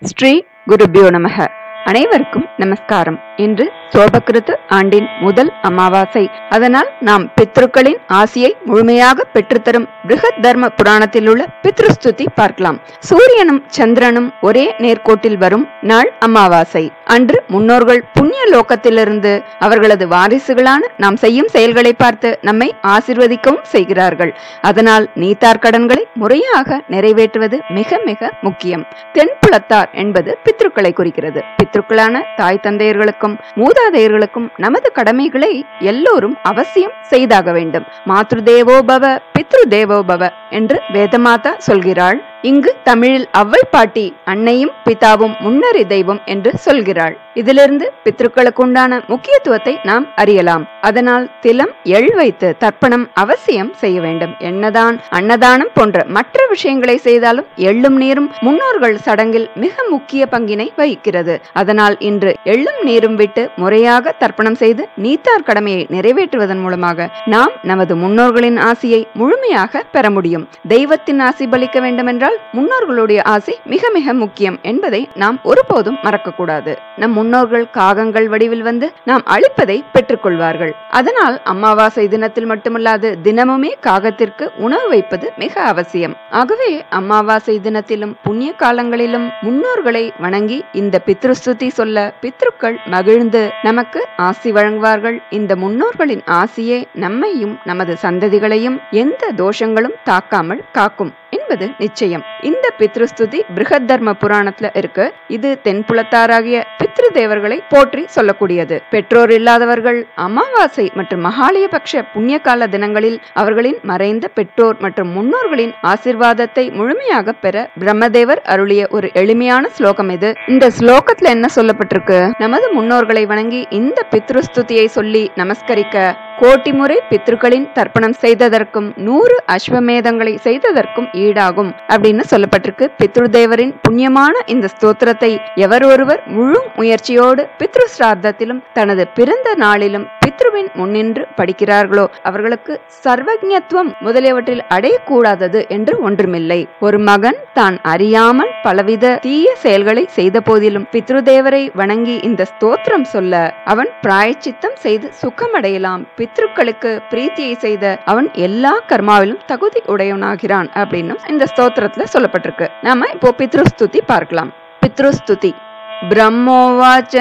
ஸ்ரீ குருபியோ நமக. அனைவருக்கும் நமஸ்காரம். இன்று சோபகிருத்து ஆண்டின் முதல் அமாவாசை. அதனால் நாம் பித்ருக்களின் ஆசியை முழுமையாக பெற்றுத்தரும் பிருகத் தர்ம புராணத்தில் உள்ள பித்ருஸ்துதி பார்க்கலாம். சூரியனும் சந்திரனும் ஒரே நேர்கோட்டில் வரும் நாள் அமாவாசை. அன்று முன்னோர்கள் புண்ணிய லோகத்திலிருந்து அவர்களது வாரிசுகளான நாம் செய்யும் செயல்களை பார்த்து நம்மை ஆசிர்வதிக்கவும் செய்கிறார்கள். அதனால் நீத்தார் கடன்களை முறையாக நிறைவேற்றுவது மிக மிக முக்கியம். தென்புலத்தார் என்பது பித்ருக்களை குறிக்கிறது. பித்ருக்களான தாய் தந்தையர்களுக்கும் மூதாதையர்களுக்கும் நமது கடமைகளை எல்லோரும் அவசியம் செய்தாக வேண்டும். மாத்ரு தேவோபவ பித்ரு தேவோபவ என்று வேதமாதா சொல்கிறாள். இங்கு தமிழில் அவ்வை பாட்டி அன்னையும் பிதாவும் முன்னறி தெய்வம் என்று சொல்கிறாள். இதிலிருந்து பித்ருக்களுக்கு உண்டான முக்கியத்துவத்தை நாம் அறியலாம். அதனால் திலம் எள் வைத்து தர்ப்பணம் அவசியம் செய்ய வேண்டும். என்னதான் அன்னதானம் போன்ற மற்ற விஷயங்களை செய்தாலும் எள்ளும் நீரும் முன்னோர்கள் சடங்கில் மிக முக்கிய பங்கினை வகிக்கிறது. அதனால் இன்று எள்ளும் நீரும் விட்டு முறையாக தர்ப்பணம் செய்து நீத்தார் கடமையை நிறைவேற்றுவதன் மூலமாக நாம் நமது முன்னோர்களின் ஆசியை முழுமையாக பெற முடியும். தெய்வத்தின் ஆசி பலிக்க வேண்டும் என்றால் முன்னோர்களுடைய ஆசை மிக மிக முக்கியம் என்பதை நாம் ஒருபோதும் மறக்கக்கூடாது. நம் முன்னோர்கள் காகங்கள் வடிவில் வந்து நாம் அளிப்பதை பெற்றுக் கொள்வார்கள். அதனால் அமாவாசை தினத்தில் மட்டுமல்லாது தினமுமே காகத்திற்கு உணவு வைப்பது மிக அவசியம். ஆகவே அமாவாசை தினத்திலும் புண்ணிய காலங்களிலும் முன்னோர்களை வணங்கி இந்த பித்ருஸ்துதி சொல்ல பித்ருக்கள் மகிழ்ந்து நமக்கு ஆசி வழங்குவார்கள். இந்த முன்னோர்களின் ஆசியே நம்மையும் நமது சந்ததிகளையும் எந்த தோஷங்களும் தாக்காமல் காக்கும் என்பது நிச்சயம். இந்த பித்ருஸ்துதி பிருகத் தர்ம புராணத்துல இருக்கு. இது தென்புலத்தாராகிய பித்ரு தேவர்களை போற்றி சொல்லக்கூடியது. பெற்றோர் இல்லாதவர்கள் அமாவாசை மற்றும் மகாலயபக்ஷ புண்ணிய கால தினங்களில் அவர்களின் மறைந்த பெற்றோர் மற்றும் முன்னோர்களின் ஆசிர்வாதத்தை முழுமையாக பெற பிரம்மதேவர் அருளிய ஒரு எளிமையான ஸ்லோகம் இது. இந்த ஸ்லோகத்துல என்ன சொல்லப்பட்டிருக்கு? நமது முன்னோர்களை வணங்கி இந்த பித்ருஸ்துதியை சொல்லி நமஸ்கரிக்க கோட்டி முறை பித்ருக்களின் தர்ப்பணம் செய்ததற்கும் 100 அஸ்வமேதங்களை செய்ததற்கும் ஈடாகும் அப்படின்னு சொல்லப்பட்டிருக்கு. பித்ருதேவரின் புண்ணியமான இந்த ஸ்தோத்திரத்தை எவர் ஒருவர் முழு முயற்சியோடு பித்ரு ஸ்ரார்த்தத்திலும் தனது பிறந்த நாளிலும் பித்ருவின் முன்னின்று படிக்கிறார்களோ அவர்களுக்கு சர்வஜத்துவம் முதலியவற்றில் அடையக்கூடாதது என்று ஒன்றுமில்லை. ஒரு மகன் தான் அறியாமல் பலவித தீய செயல்களை செய்த போதிலும் பித்ருதேவரை வணங்கி இந்த ஸ்தோத்திரம் சொல்ல அவன் பிராயச்சித்தம் செய்து சுகமடையலாம். பித்ருக்களுக்கு பிரீத்தியை செய்த அவன் எல்லா கர்மாவிலும் தகுதி உடையவனாகிறான் அப்படின்னு இந்த ஸ்தோத்திரத்துல சொல்லப்பட்டிருக்கு. நாம இப்போ பித்ருஸ்துதி பார்க்கலாம். பித்ருஸ்துதி. பிரம்மோவாச்ச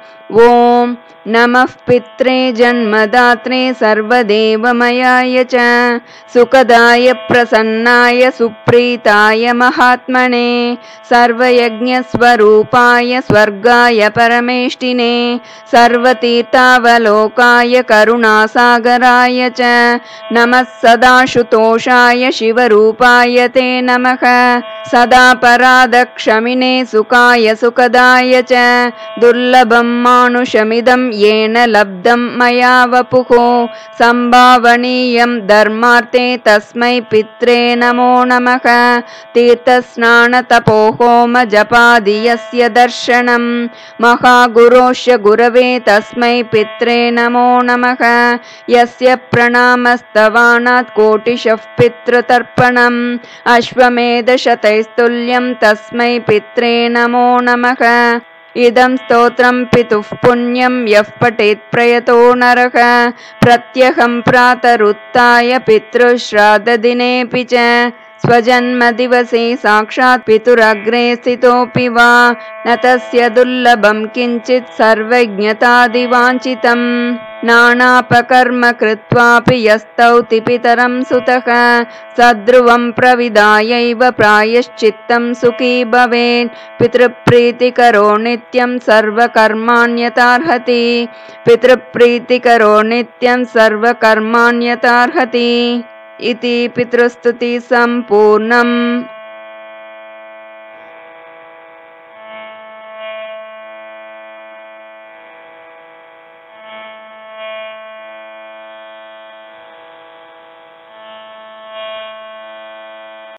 ஓம் நமः பித்ரே ஜன்மதாத்ரே சர்வதேவமயாய ச சுகதாய பிரசன்னாய சுப்ரீதாய மகாத்மனே சர்வயஜ்ஞஸ்வரூபாய ஸ்வர்காய பரமேஷ்டினே சர்வதீர்த்தாவலோகாய கருணாசாகராய ச நமः சதாசுதோஷாய சிவரூபாய தே நமः சதா பராதக்ஷமினே சுகாய சுகதாய ச துர்லபம் மானுஷமிதம் ஏன லப்தம் மயா வபுகோ சம்பாவனீயம் தர்மார்த்தே தஸ்மை பித்ரே நமோ நமக தீர்த்தஸ்நான தபோ ஹோம ஜபாதியஸ்ய தர்ஷனம் மகாகுரோஷ்ய குரவே தஸ்மை பித்ரே நமோ நமக யஸ்ய பிரணாமஸ்தவானாத் கோட்டிஷஃப் பித்ரு தர்ப்பணம் அஸ்வமேத சதைஸ்துல்யம் தஸ்மை பித்ரே நமோ நமக இதம் ஸ்தோத்ரம் பிதுஃப் புண்ணியம் யஃப் படேத் பிரயதோ நரக பிரத்யகம் பிராதருத்தாய பித்ரு ஸ்ராத தினேபி ச ஸ்வஜன்ம திவசே சாக்ஷாத் பிதுரக்ரே ஸ்திதோபி வா ந தஸ்ய துர்லபம் கிஞ்சித் சர்வஜ்ஞதாதிவாஞ்சிதம் நானாபகர்ம கிருத்வாபி யஸ்தௌதி பிதரம் சுதக சத்ருவம் பிரவிதாயைவ பிராயஷ்சித்தம் சுகீ பவேத் பித்ருப்ரீதிகரோ நித்யம் சர்வகர்மாண்யதார்ஹதி பித்ருப்ரீதிகரோ நித்யம் சர்வகர்மாண்யதார்ஹதி இதி பித்ருஸ்துதி சம்பூர்ணம்.